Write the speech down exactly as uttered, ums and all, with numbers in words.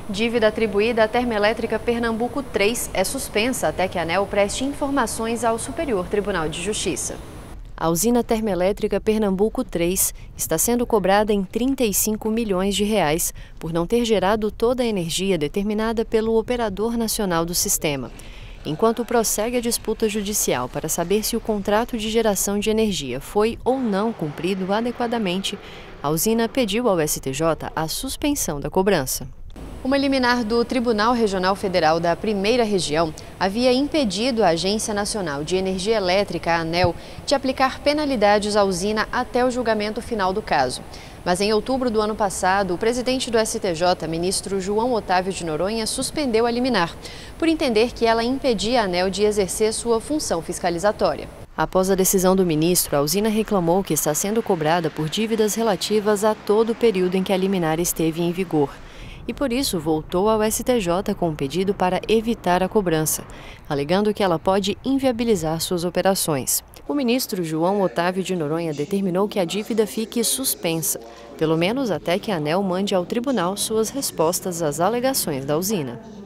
Dívida atribuída à Termoelétrica Pernambuco três é suspensa até que a ANEEL preste informações ao Superior Tribunal de Justiça. A usina termoelétrica Pernambuco três está sendo cobrada em trinta e cinco milhões de reais por não ter gerado toda a energia determinada pelo operador nacional do sistema. Enquanto prossegue a disputa judicial para saber se o contrato de geração de energia foi ou não cumprido adequadamente, a usina pediu ao S T J a suspensão da cobrança. Uma liminar do Tribunal Regional Federal da Primeira Região havia impedido a Agência Nacional de Energia Elétrica, a ANEEL, de aplicar penalidades à usina até o julgamento final do caso. Mas em outubro do ano passado, o presidente do S T J, ministro João Otávio de Noronha, suspendeu a liminar, por entender que ela impedia a ANEEL de exercer sua função fiscalizatória. Após a decisão do ministro, a usina reclamou que está sendo cobrada por dívidas relativas a todo o período em que a liminar esteve em vigor. E por isso voltou ao S T J com um pedido para evitar a cobrança, alegando que ela pode inviabilizar suas operações. O ministro João Otávio de Noronha determinou que a dívida fique suspensa, pelo menos até que a ANEEL mande ao tribunal suas respostas às alegações da usina.